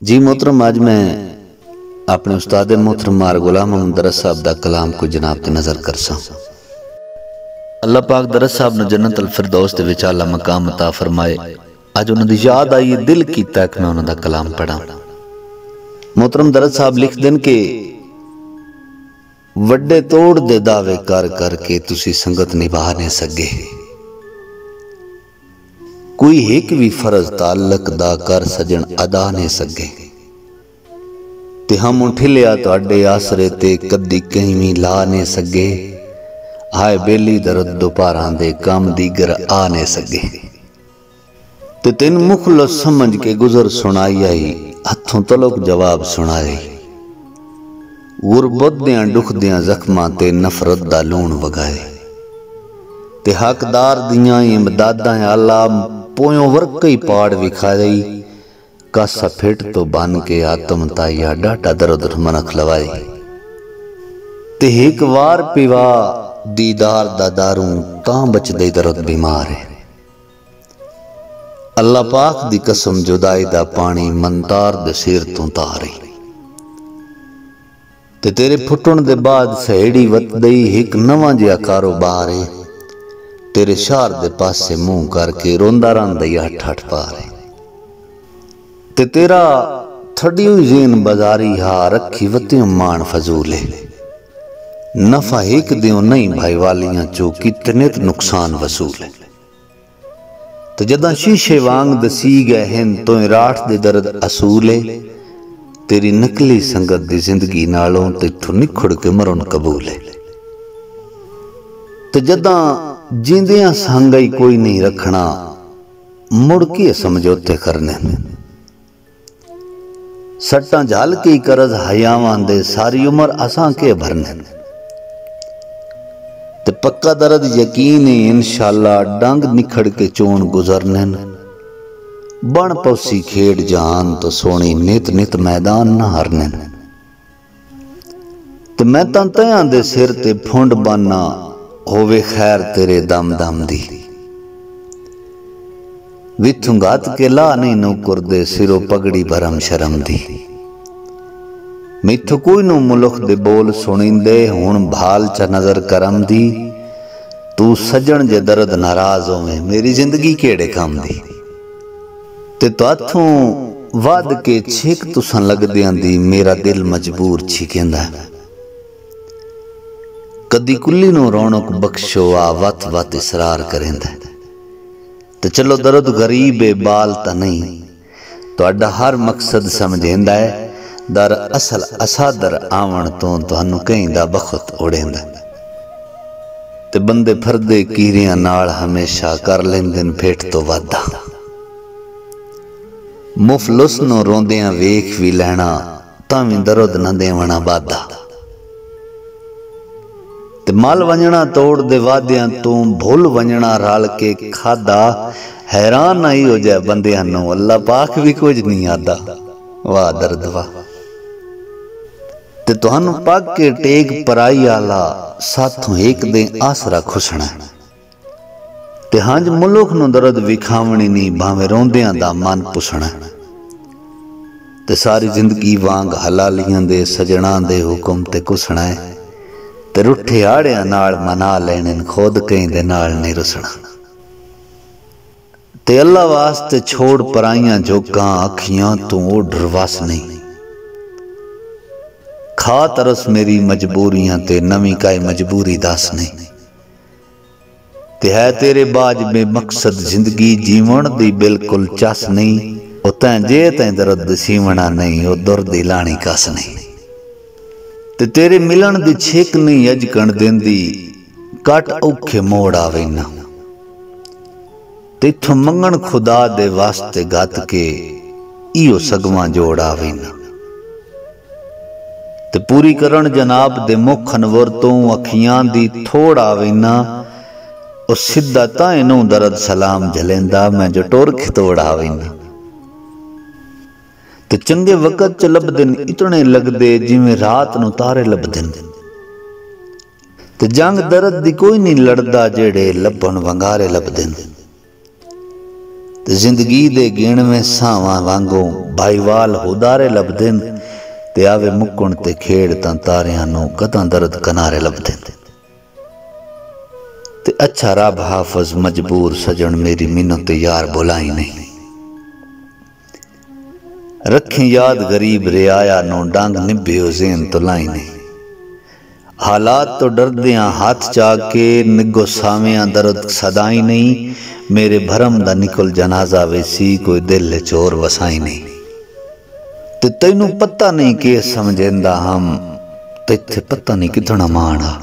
जी मोहतरम, आज मैं अपने उस्ताद मोहतरम मार गुलाम मोहम्मद दरस साहब दा कलाम को जनाब ते नजर करसा। अल्लाह पाक दरस साहब ने जन्नत अल फिरदौस दे विच आला मकाम अता फरमाए। अज उन्हां दी याद आई, दिल कीता कि मैं उन्हां दा कलाम पढ़ा। मोहतरम दरस साहब लिख देन कि वड्डे तोड़ दे दावे कर करके तुसी संगत निभा नहीं सके, कोई एक भी फर्ज ताल्लक दा कर सजन अदा नहीं सके, ते हम उठिलिया तुहाडे आसरे ते कदी कहीं भी ला नहीं सके। हाय बेली दर्द दोपहरां दे काम दीगर आ नहीं सके, ते तेन मुखलस समझ के गुजर सुनाई आई, हथों तलक जवाब सुनाई। गुरबत दियां दुख दियां जख्मां ते नफरत दा लूण वगाए, ते हकदार दियां इमदादां आला पोयों वर्क ही पाड़ विखाई। कासा फिट तो बन के आत्म ताइया डाटा दर्द मनख लवाई, ते एक वार पिवा दीदार दा दारू तां बचदे दर्द बीमार है। अल्लाह पाक दी कसम जुदाई दा पानी मंतार दे सिर तों तारी, ते तेरे फुटण दे बाद सहेड़ी वतदई एक नवां जिहा कारोबार है। तेरे शहर दे पासे मुंह करके रोंदा रंदा अठ अठ पार है, ते तेरा थड़ी हुई जेन बाजारी हा रखी वतियों मान फजूल है। नफा एक दियों नहीं भाई वालियां चो कितने नुकसान वसूल है। तो जदा शीशे वांग दसी गए हैं तो राठ दे दर्द असूल है। तेरी नकली संगत दी जिंदगी नालों तिथों निखुड़ के मरण कबूल है। तो जदा जिंदियां संगई कोई नहीं रखना, मुड़ के समझौते करने। सट्टां झाल की करज हयावां दे सारी उम्र असां के भरने, ते पक्का दर्द यकीन है इंशाअल्लाह डंग निखड़ के चोन गुजरने। बन पौसी खेड़ जान तो सोनी नित नित मैदान न हारने, ते मैं तां तयां दे सिर ते फुंड बाना होवे खैर तेरे दम दम दी। विथों गात के ला नहीं नौकर दे सिरो पगड़ी भरम शर्म दी। मिथों कोई नो मुलख दे बोल सुनिंदे हुण भाल च नजर करम दी। तू सजन जे दर्द नाराज होवे मेरी जिंदगी केड़े काम दी। ते ताथों वद के छिक तुसां लगदियां दी मेरा दिल मजबूर छिकेंदा। कदी कुल्ली नो रौनक बख्शो आ वत वत इसरार करेंदा। ते चलो दर्द गरीब ए बाल ता नहीं, तुहाडा हर मकसद समझेंदा है। दर असल असादर आवन तो तुहानू कहीं दा बखत उड़ेंदा। ते बंदे फरदे कीरियां नाल हमेशा कर लेंदे फेट तो वादा। मुफलुस नो रोंदियां वेख भी लैना तां भी दर्द न देवना बादा। ते मल वंजना तोड़ दे वादियां तू भुल वंजना रल के खादा। हैरान आई हो जाए बंदियां नू अल्लाह पाक भी कुछ नहीं आदा। वाह दर्द वाह। ते तुहानू पग के टेक पराई आला साथों एक दे आसरा खुसना। ते हंज मुलुख नू दर्द विखावनी नहीं भावे रोंदियां दा मन पुसना। ते सारी जिंदगी वांग हलालियां दे सजना दे हुक्म ते कुसना है। ते रुठे आड़ियां नाल मना लेने खुद कहीं दे नाल नहीं रुसना। ते अल्लाह वास्ते छोड़ पराइयां जोगां अखियां तू ओढ़ वस नहीं। खा तरस मेरी मजबूरियां ते नवी काई मजबूरी दस नहीं। ते है तेरे बाज में मकसद जिंदगी जीवन दी बिल्कुल चस नहीं। ओ तैं जे तैं दर्द सीवना नहीं, ओ दुर्दी लानी कस नहीं। ते तेरे मिलन दी छेक नहीं अज कण देंदी, कट औखे मोड़ आवे ना। तिथों मंगण खुदा दे वास्ते गत के इहो सगवां जोड़ आवे ना। ते पूरी करण जनाब दे मुख अनवर तो अखियां दी थोड़ आवे ना। ओ सिद्धा ताए नू दर्द सलाम झलेंदा मैं जो टोर खितोड़ आवे ना। ते चंगे वक़्त च लभदन इतने लगदे जिवें रात नू तारे लभदन। ते जंग दर्द दी कोई नहीं लड़दा जेड़े लभण वंगारे लभदन। ते जिंदगी दे गिणवें सावां वांगों भाईवाल हुदारे लभदे ते आवे मुक्कण ते खेड़ तां तारियां नूं कदां दर्द कनारे लभदे। ते अच्छा रब हाफज मजबूर सजन मेरी मिन्नत यार बुलाई नहीं। रखें याद गरीब रियाया नो डांग निभ्यो ज़ेन तो लाई नहीं। हालात तो डरदियां हाथ चाके निगो सावियां दर्द सदाई नहीं। मेरे भरम दा निकल जनाजा वेसी कोई दिल चोर वसाई नहीं। ते तैनू पता नहीं के समझेंदा हम तैथे पता नहीं कितना माना।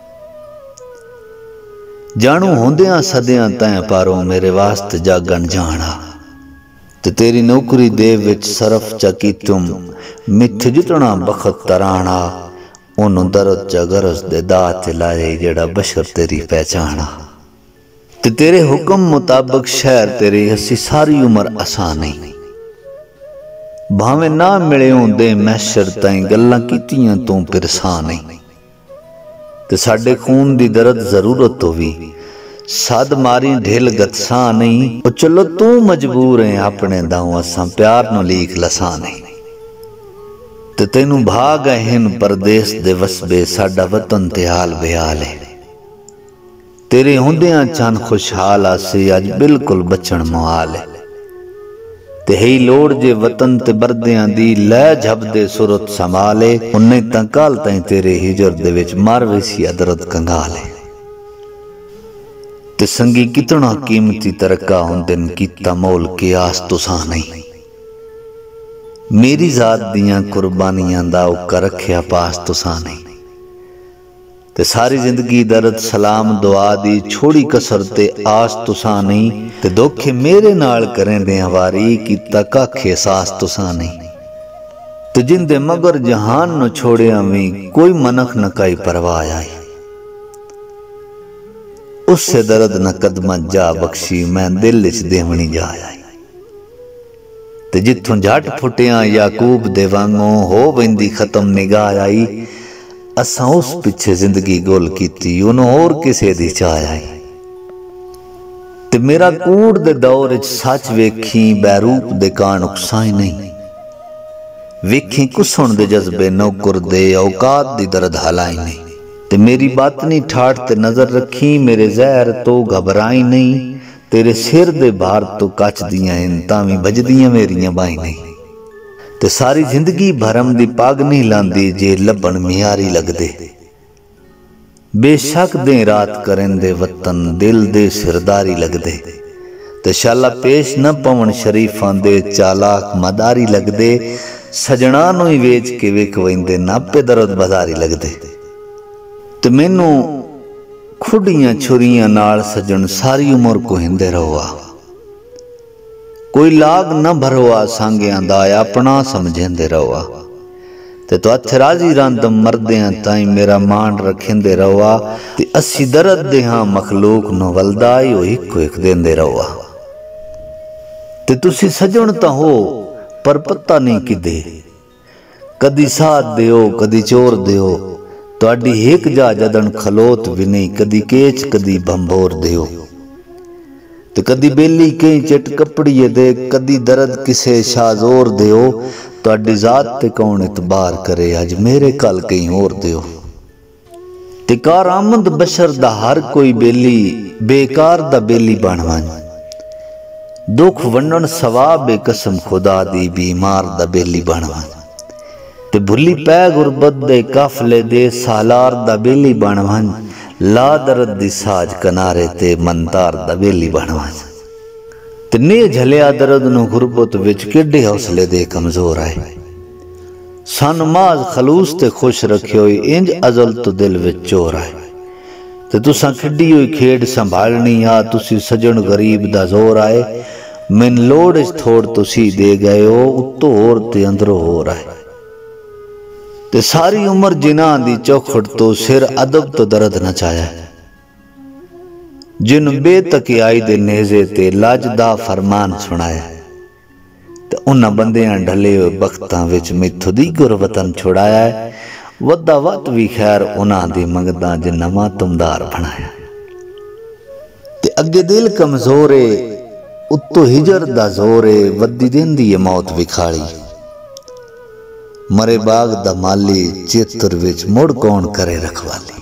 जानू होंदियां सदियां तैं पारों मेरे वास्ते जागन जाना। ते तेरी नौकरी दे विच सरफ चा कीतुम मिथ जितना बखत तराना। ओनू दर्द चा गरज दे दात लाए जेड़ा बशर तेरी पहचाना। ते तेरे हुक्म मुताबिक शहर तेरे हसी सारी उम्र आसान नहीं। भावें ना मिले होंदे मैशर ताईं गल्लां कीतियां तू पिरसा नहीं। ते साडे खून दी दर्द जरूरत होवी सद मारी ढिल गतसा नहीं। ओ चलो तू मजबूर है अपने दाऊं असां प्यार नो लीक लसा नहीं। ते तैनू भाग हिन परदेस दे वसबे साडा वतन ते हाल बेहाल है। तेरे हुंदियां चन खुशहाल आसे अज बिल्कुल बचन मुहाल है। ते ही लोड़ जे वतन ते बरदियां दी लै झपदे सुरत संभाले। उन्ने तां कल ताईं तेरे हिजर दे विच मर वेसी अदरत कंगाले। ते संगी कितना कीमती तरका हुंदन कीता मोल के आस तुसां नहीं। मेरी जात दियां कुर्बानियां दा उक्का रखिया पास तुसां नहीं। ते सारी जिंदगी दर्द सलाम दुआ दी छोड़ी कसर ते आस तुसां नहीं। ते धोखे मेरे नाल करेंदे वारी कीता कख एहसास तुसां नहीं। ते जिंदे मगर जहान न छोड़िया भी कोई मनख न काई परवाह आई। उससे दर्द न कदम जा बख्शी मैं दिल च देवनी जा आई। ते जिथों झट फुटिया याकूब दे वांगों हो वेंदी खत्म निगाह आई। असां उस पिछे जिंदगी गोल कीती उन्हों और किसे दी चाह आई। ते मेरा कूड़ दे दौर च सच वेखी बैरूप दे कान उकसाई नहीं। वेखी कुसण दे जज्बे नौकर दे औकात दी दर्द हलाई नहीं। ते मेरी बातनी ठाठ ते नजर रखी मेरे जहर तो घबराई नहीं। तेरे सिर दे भार तो कच दियां इन तावी बजदियां मेरियां बाई नहीं। ते सारी जिंदगी भरम दी पग नहीं लांदी जे लबन मियारी लगदे। बेशक दे रात करें दे वतन दिल दे सिरदारी लगदे। ते शाला पेश न पवन शरीफां दे चालाक मदारी लगदे। सजना नूं ही वेच के वेख वेंदे नापे दर्द बाजारी लगदे। ते मैनू खुडियां छुरियां नाल सजन सारी उम्र को हिंदे रहोआ। कोई लाग न भरोआ सांगियां दा अपना समझेंदे रहोआ। ते तो हथ राजी रंद मरदियां ताई मेरा मान रखेंदे रहोआ। ते अस्सी दर्द दे हां मखलूक नो वलदा यो इको एक देंदे रहोआ। ते तुसी सजण तां हो पर पता नहीं किदे। कदी साथ दियो कदी चोर दियो तुहाडी हिक जा जदन खलोत भी नहीं। कदी केच कदी भंभोर दियो ते कदी बेली कई चिट कपड़िए दे। कदी दर्द किसे शाजोर दियो तुहाडी जात ते कौन इतबार करे अज मेरे कल कहीं और दियो। ते कार आमद बशर दा हर कोई बेली बेकार दा बेली बन वन। दुख वंडन सवाब कसम खुदा दी बीमार दा बेली बन वन। ते भुली पै गुरबत दे काफले दे सालार दा बेली बन वन। ला दर्द दी साज कनारे ते मंतार दा बेली बन वन। ते ने झलिया दर्द नु गुरबत विच किड्डे हौसले दे कमजोर आए। सन माज खलूस ते खुश रखियो इंज अजल तो दिल विच चोर आए। ते तुसां खिड्डी होई खेड संभालनी आ तुसी सजन गरीब दा जोर आए। मैन लोड़ च थोड़ तुसी दे गए हो उत्तो होर ते अंदरों होर आए। ते सारी उम्र जिन्हां दी चौखट तो सिर अदब तो दर्द नचाया। जिन बेतकियाई दे नेज़े ते लाजदा फरमान सुनाया। ते उन्हां बंदियां ढले हुए बख्तां विच मैथों दी गुरबतन छुड़ाया। वद्दा वत भी खैर उन्हां दी मंगदा जिन्हां मातमदार बनाया। ते अगे दिल कमजोर है उत्तो हिजर दा जोरे वद्दी देंदी है मौत विखाड़ी। मरे बाग दा माली चेतर विच मुड़ कौन करे रखवाली।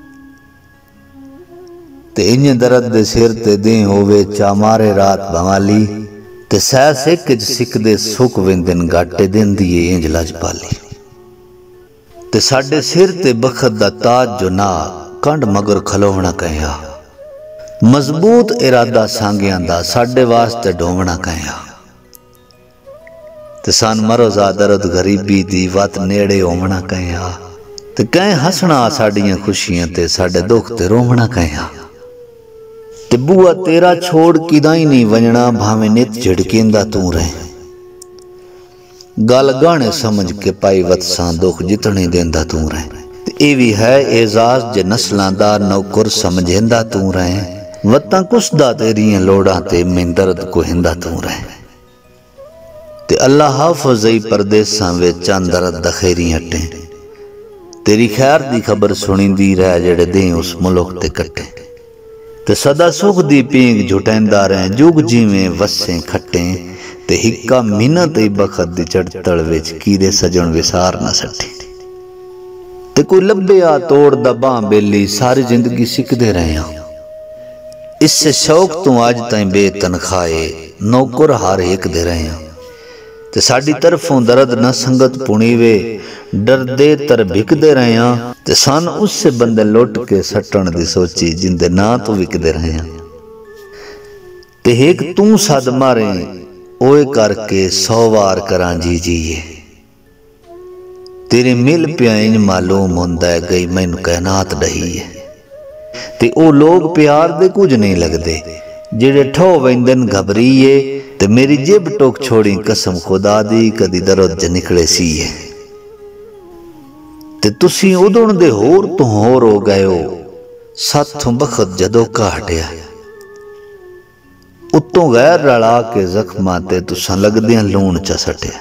ते इंज दर्द दे सिर ते दे होवे चा मारे रात बवाली। ते सह सिक च सिकदे सुक वेंदन गाटे देंदी है इंज लजपाली। ते साडे सिर ते बखत दा ताज जो ना कंड मगर खलोवना कहिया। मजबूत इरादा सांगियां दा साडे वास्ते ढोवना कहिया। ते सान मरोजा दर्द गरीबी दी वत नेड़े होवना कहिया। ते कह हसना साडियां खुशियां ते साडे दुख ते रोवना कहिया। ते बुआ तेरा छोड़ किदाई नहीं वंजना भावे नित झिड़केंदा तू रहे। गल गाने समझ के पाई वतसा दुख जितने देंदा तू रहे। ते ए भी है एजाज जे नस्लां दा नौकर समझेंदा तू रहे। वत्तां कुसदा तेरियां लोड़ां ते मैं दर्द कोहिंदा तू रहे। ते अल्लाह हाफज़ई परदेसां विच चंद दर्द दखेरी हटे। तेरी खैर दी खबर सुनिंदी रह जेड़े दे उस मुल्क ते कटे। ते सदा सुख दी पींग झुटेंदा रहे जुग जिवें वसे खटे। ते हिक्का मिन्नत ही बखत दी चढ़तड़ विच कीदे सजन विसार न सटे। ते कोई लब्बे आ तोड़ दा बां बेली सारी जिंदगी सिकदे रहे। इससे शौक तू आज ताई बेतनखाए नौकर हार एक दे रहे। ते साडी तरफों दर्द न संगत पुणीवे डरदे तर भिकदे रहे। ते सन उससे बंदे लुट के सटन दी सोची जिंदे ना तो विकदे रहे। ते एक तू सद मारे ओए करके 100 वार करां जी जीए। तेरे मिल पिया इंज मालूम होंदा है गई मैनू कायनात डही है। ते ओ लोग प्यार दे कुछ नहीं लगदे जेड़े ठो वेंदन घबरीए। ते मेरी जेब टोक छोड़ी कसम खुदा दी कदी दर्द च निकले सी है। ते तुसी उदण दे होर तो होर हो गए हो साथों बखत जदों घाटिया। उत्तों गैर रला के जख्मां ते तुसां लगदियां लूण च सटिया।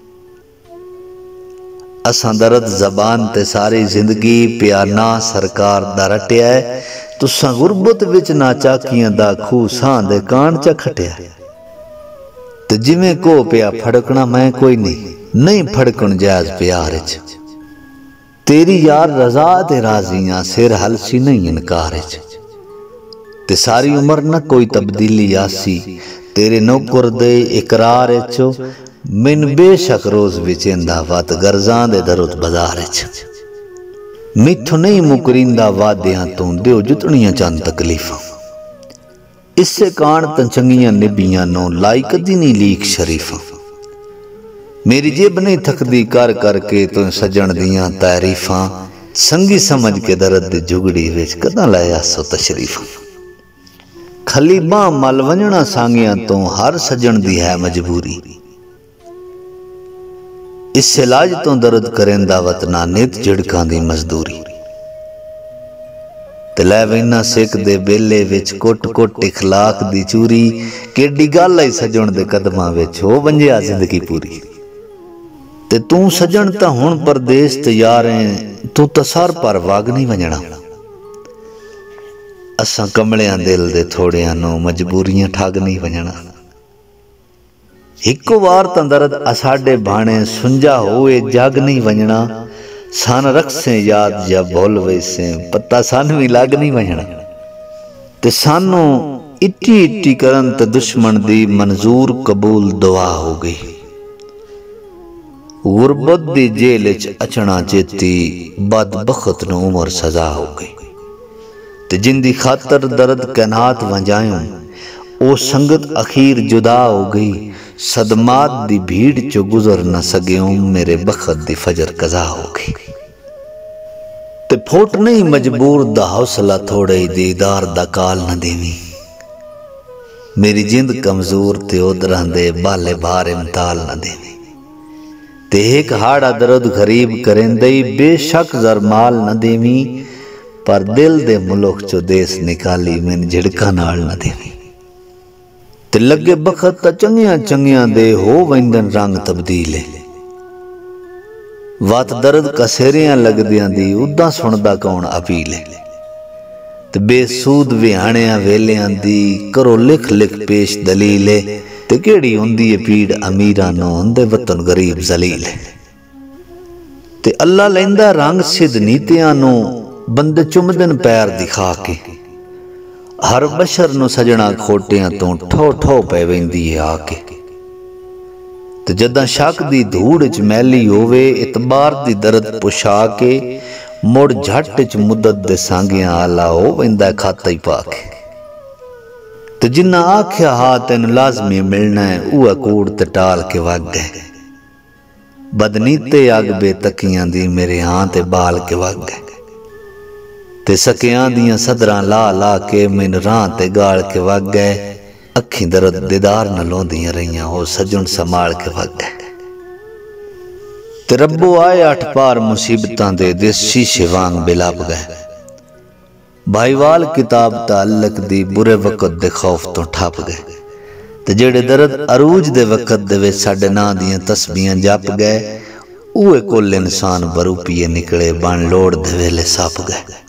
असां दर्द जबान ते सारी जिंदगी पिया ना सरकार दा रटिया है। तुसां गुरबत विच ना चाकियां दा खूह सां दे कान च खटिया। ते जिवें को पिया फड़कना मैं कोई नहीं फड़कन जायज प्यार च। तेरी यार रजा ते राजियां सिर हलसी नहीं इनकार च। ते सारी उम्र न कोई तब्दीली आसी तेरे नौकर दे इकरार चो। मैन बेशक रोज विचेंदा वत गर्जां दे दरुद बाजार च। मिठो नहीं मुकरिंदा वादियां तू दियो जुतनियां चंद तकलीफां। इससे कान त चंगियां निबियां नो लाई कदी नहीं लीक शरीफां। मेरी जेब नहीं थकदी कर करके तू सजन दियां तारीफां। संगी समझ के दर्द दी जुगड़ी विच कदां लाया सो तशरीफां। खली बां मल वंजना सांगियां तो हर सजन दी है मजबूरी। इससे लाज तो दर्द करेंदा वतना नित झिड़कां दी मजदूरी। ते लै वैना सिक दे बेले विच कुट कुट इखलाक दी चूरी। केडी गल आई सजन दे कदमां विच हो वंजिया जिंदगी पूरी। ते तू सजन तां हुण परदेस ते यारें तू तां सर पर वग नहीं वंजना। असां कमलियां दिल दे थोड़ियां नो मजबूरियां ठग नहीं वंजना। हिको वार तां दर्द असाडे भाणे सुंजा होए जग नहीं वंजना। सन रखसे याद या भुल वैसे पता सन भी लग नहीं वंजना। ते सानू इट्टी इट्टी करन ते दुश्मन दी मंजूर कबूल दुआ हो गई। गुरबत दी जेल च अचना चेती बदबख्त नू उमर सजा हो गई। ते जिंदी खातर दर्द कैनात वंजायूं ओ संगत अखीर जुदा हो गई। सदमात दी भीड़ चो गुजर न सग्यूं मेरे बखत दी फजर कजा हो गई। ते फोट नहीं मजबूर दा हौसला थोड़े दीदार दा काल न देवी। मेरी जिंद कमजोर ते उदरां दे बाले बार इमताल न देवी। ते एक हाड़ा दर्द गरीब करेंदे बेशक जरमाल न देवी। पर दिल दे मुल्क चो देस निकाली मैन झिड़का नाल न देवी। ते लगे बखत ता चंगियां चंगियां दे हो वंदन रंग तब्दीले। वत दर्द कसेरियां लगदियां दी उदा सुनदा कौन अपीले। ते बेसूद विहाणिया वेलियां दी करो लिख लिख पेश दलील ते केड़ी हुंदी है पीड़ अमीरां नूं हुंदे वतन गरीब जलील ते अल्लाह लैंदा रंग सिद्ध नीतियां नूं बंदे चुमदन पैर दिखा के हर बशर नूं सजना खोटियां तो ठो ठो पै वेंदी है आके ते जदां शक दी धूड़ च मैली होवे इतबार दी दर्द पुछा के मुड़ झट च मुद्दत दे सांगियां आला हो वेंदा खाता ही पाके ते जिन्ना आख्या हा तेन लाजमी मिलना है उह कूड़ ते टाल के वग गए बदनीते अग बेतकियां दी मेरे हां ते बाल के वग गए ते सकियां दियां सदरां ला ला के मैन राह ते गाल के वग गए अखीं दर्द दीदार न लोंदियां रहियां हो सजन संभाल के वग गए ते रब्बो आए अठ पार मुसीबतां दे दिस शीशे वांग बिलाप गए भाईवाल किताब ताल्लक दी बुरे वक़्त दे खौफ तो ठप गए ते जेड़े दर्द अरूज दे वक़्त दे विच साडे नां दियां तस्बीहां जप गए उहे कुल इंसान बरूपिए निकले बन लोड़ दे वेले सप गए।